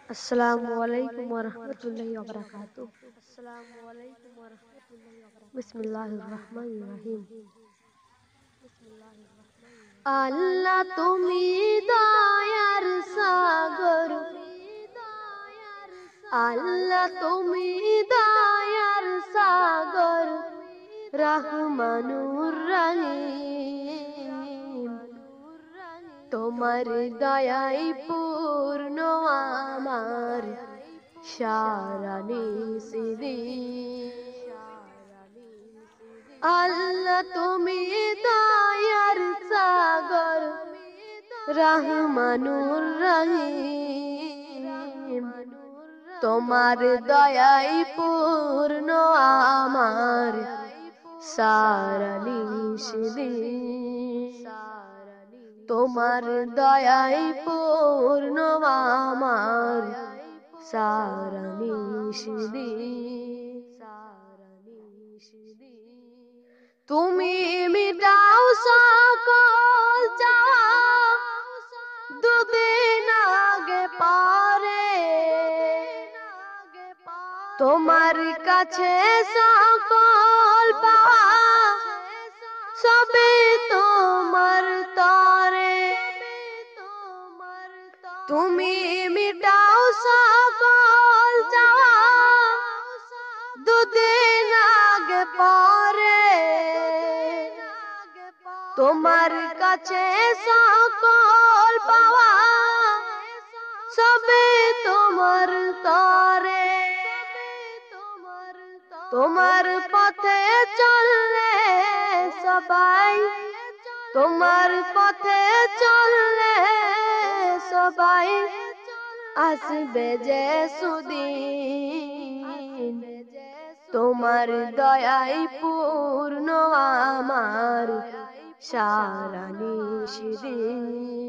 अस्सलामुअलैकुम वरहमतुल्लाहि वबरकातुह। बिस्मिल्लाहिर्रहमानिर्रहीम। আল্লাহ তুমি দয়ার সাগর, আল্লাহ তুমি দয়ার সাগর, রহমানুর রহিম। তোমার দয়াই পূর্ণ আমার সারা নিসিদিন। আল্লাহ তুমি দয়ার সাগর, রহমানুর রহিম। তোমার দয়াই পূর্ণ আমার সারা নিসিদিন। তোমার দয়াই পূর্ণ আমার সারা নিসিদিন। তুমি মিটাও সকল চাওয়া, দুদিন আগে পরে তোমার কাছে সকল পাওয়া, সবে তোমার তরে। তুমি মিটাও সকল চাওয়া, দুদিন আগে পরে তোমার কাছে সকল পাওয়া, সবে তোমার তরে। তোমার পথে চললে সবাই, তোমার পথে চললে সবাই আসবে যে সুদিন। তোমার দয়াই পূর্ণ আমার সারা নিসিদিন।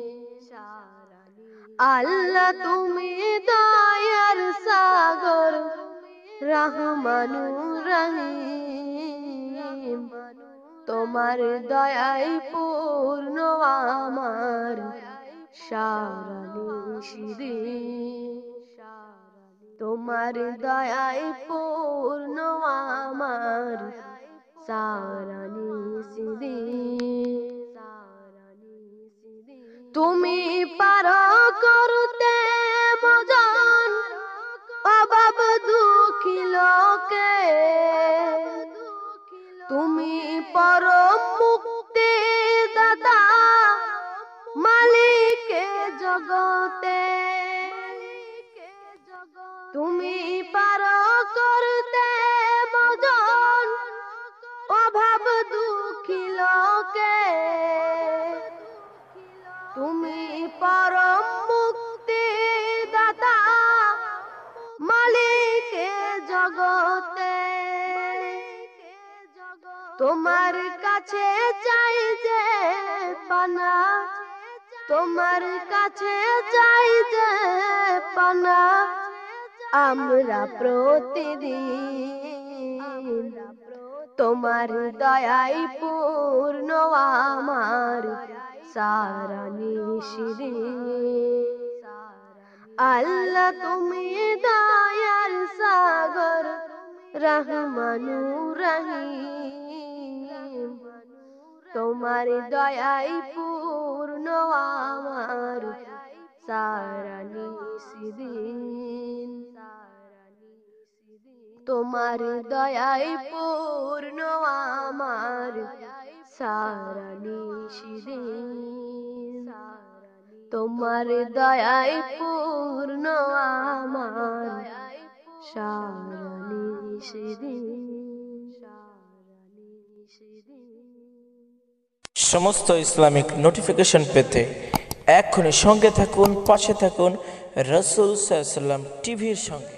আল্লাহ তুমি দয়ার সাগর, রহমানুর রহিম। তোমার দয়াই পূর্ণ আমার সারা নিসিদিন। তোমার দয়াই পূর্ণ আমার সারা নিসিদিন। তুমি পারো করতে ভোজন অভাব দুঃখী লোকে। তুমি পরম মুক্তি দাতা, মালিকে জগতে। তুমি পারো করতে ভোজন অভাব দুঃখী লোকে। তুমি পরম মুক্তি দাতা, মালিকে জগতে। তোমার কাছে চাই যে পানা, তোমার কাছে চাই যে পানা আমরা প্রতিদিন। তোমার দয়াই পূর্ণ আমার সারা নিসিদিন। আল্লাহ তুমি দয়ার সাগর, রহমানুর রহিম। তোমার দয়াই পূর্ণ আমার সারা নিসিদিন। তোমার দয়াই পূর্ণ আমার সারা নিসিদিন। তোমার দয়াই পূর্ণ আমার সারা নিসিদিন। সমস্ত ইসলামিক নোটিফিকেশন পেতে এক্ষুনি সঙ্গে থাকুন, পাশে থাকুন রাসূল সাল্লাল্লাহু আলাইহি ওয়াসাল্লাম টিভির সঙ্গে।